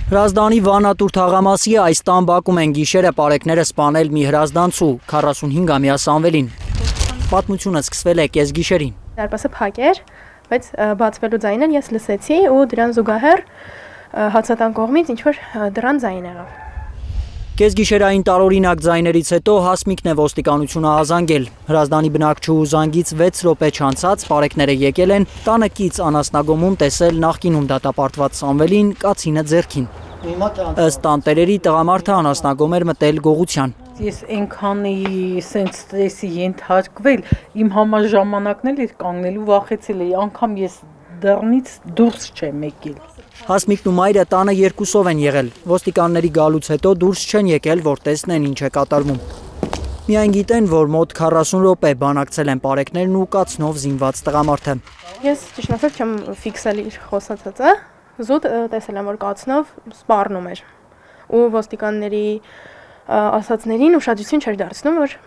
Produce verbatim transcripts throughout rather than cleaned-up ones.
Հրազդանի Վանատուր թաղամասի այս տան բակում են գիշերը պարեկները սպանել մի հրազդանցու քառասունհինգամյա Սամվելին։ Պատմությունը սկսվել է կեսգիշերին։ Դարպասը փակ էր, բայց բացվելու ձայնը ես լսեցի ու դրան զուգահեռ հացատան կողմից ինչ-որ դրան ձայն եղավ։ Կեսգիշերային տարօրինակ ձայներից հետո Հասմիկն է ոստիկանությունը ազանգել։ Հրազդանի բնակչուհու զանգից վեց րոպե չանցած պարեկները եկել են տանը կից անասնագոմում տեսել նախկինում դատապարտված Սամվելին կացինը ձեռքին։ Ըստ տանտերերի տղամարդը անասնագոմ էր մտել գողության։ Ես այնքան էի սենց ստրեսի ենթարկվել, իմ համար ժամանակն էլ էր կանգնելու վախեցել էի, անգամ ես դռնից դուրս չեմ եկել։ Հասմիկն ու մայրը տանը երկուսով են եղել։ Ոստիկանների գալուց հետո դուրս չեն եկել, որ տեսնեն ինչ է կատարվում։ Միայն գիտեն, որ մոտ քառասուն րոպե բանակցել են պարեկներն ու կացնով զինված տղամարդը։ Ես ճիշտ ասած չեմ ֆիքսել իր խոսածածը, զուտ տեսել եմ, որ կացնով սպառնում էր։ Ու ոստիկանների ասածներին ուշադրություն չէր դարձնում, որ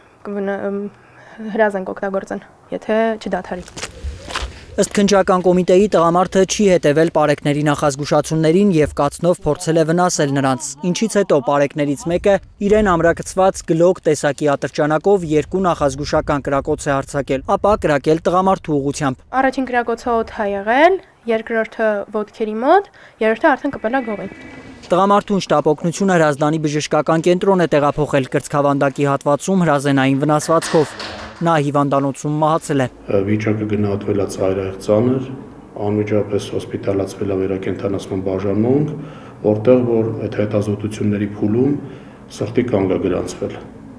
հրազենք օգտագործեն, եթե չդադարի։ Ըստ քննչական կոմիտեի տղամարդը չի հետևել պարեկների նախազգուշացումներին եւ կացնով փորձել է վնասել նրանց, ինչից հետո պարեկներից մեկը իրեն ամրակցված գլոկ տեսակի ատրճանակով երկու նախազգուշական կրակոց է հարձակել, ապա կրակել տղամարդու ուղղությամբ։ Առաջին կրակոցը օդ է եղել, երկրորդը ոտքերի մոտ, երրորդը արդեն կպել է գողին։ Տղամարդուն շտապօգնությունը Հրազդանի բժշկական կենտրոն է տեղափոխել կրծքավանդակի հատվածում հրազենային վնասվածքով։ Նա հիվանդանոցում մահացել է։ Վիճակը գնահատվել է ծայրահեղ ծանր, անմիջապես հոսպիտալացվել է վերակենդանացման բաժանմունք, որտեղ որ այդ հետազոտությունների փուլում սրտի կանգ է գրանցվել։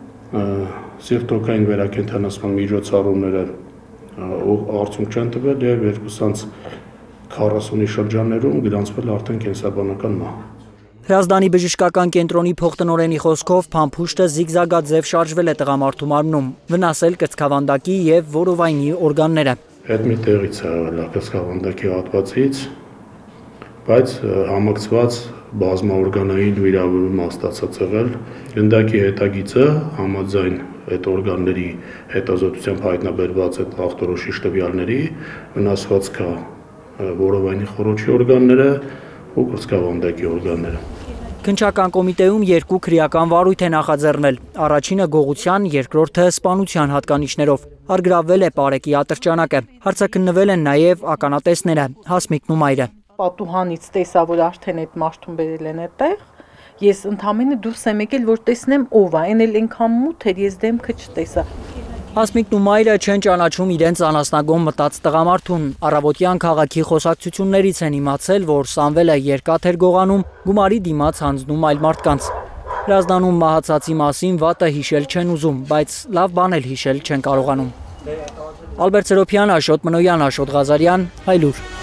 Սիրտօգային վերակենդանացման միջոցառումները արդյունք չեն տվել եւ երկուսանց քառասունի շրջաններում գրանցվել արդեն կենսաբանական մահ։ Հրազդանի բժշկական կենտրոնի փոխտնօրենի խոսքով փամփուշտը զիգզագաձև շարժվել է տղամարդու մարմնում, վնասել կրծքավանդակի եւ որովայնի օրգանները։ Այդ մի տեղից է եղել կրծքավանդակի հատվածից, բայց համակցված բազմաօրգանային վիրավորում ստացած եղել։ Գնդակի հետագիծը համաձայն այդ օրգանների հետազոտությամբ հայտնաբերված այդ ախտորոշիչ տվյալների վնասված կա որովայնի խոռոչի օրգանները ու կրծքավանդակի օրգանները։ Քննչական կոմիտեում երկու քրեական վարույթ է նախաձեռնել։ Առաջինը գողության, երկրորդը սպանության հատկանիշներով։ Հարգրավվել է պարեկի ատրճանակը։ Հարցաքննվել են նաև ականատեսները, Հասմիկն ու մայրը։ Պատուհանից տեսա, որ արդեն այդ մարդուն բերել են այդտեղ։ Ես ընդամենը դուրս եմ եկել, որ տեսնեմ ով է, այն էլ այնքան մութ էր, ես դեմքը չտեսա։ Հասմիկն ու մայրը չեն ճանաչում իրենց անասնագոմ մտած տղամարդուն։ Առավոտյան քաղաքի խոսակցություններից են իմացել, որ Սամվելը երկաթ էր գողանում, գումարի դիմաց հանձնում այլ մարդկանց։ Հրազդանում մահացածի մասին վատը հիշել չեն ուզում, բայց լավ բան էլ հիշել չեն կարողանում։ Ալբերտ Սերոփյան, Աշոտ Մնոյան, Աշոտ Ղազարյան, Հայլուր։